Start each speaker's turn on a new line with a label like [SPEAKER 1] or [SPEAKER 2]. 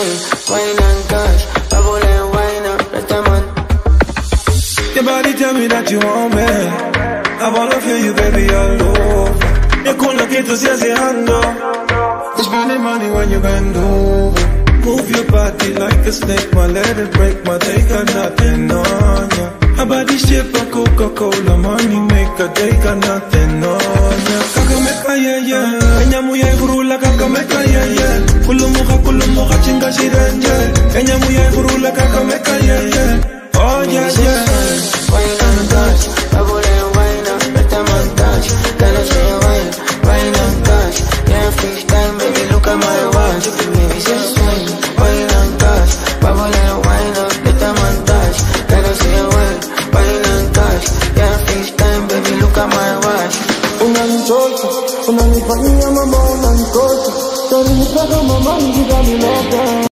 [SPEAKER 1] wine and cash, bubble and wine up, let them on.
[SPEAKER 2] Your body tell me that you want me. I wanna feel you, baby, all over. You're cool, look into ando. Spending money when you bend over. Move your body like a snake, my let it break, my take got nothing on ya. Her body shape a Coca-Cola, money maker, they got nothing on ya. Kakameka, yeah, yeah. Enyamuya igurula, kakameka, yeah, yeah. Kulumuka, chinga shirenje. Enyamuya igurula, kakameka, yeah, yeah. Oh, yeah, yeah.
[SPEAKER 1] Wine and cash, bubble and wine up, let them on touch. Can I say wine and cash? Yeah, FaceTime, baby, look at my watch. Baby, just wine and cash, bubble and wine up, let them on touch. Can I say wine and cash? Yeah, FaceTime, baby, look at my watch.
[SPEAKER 3] Unanifanyia mambo unanikosa, tani nitaka mama ngiga niloka.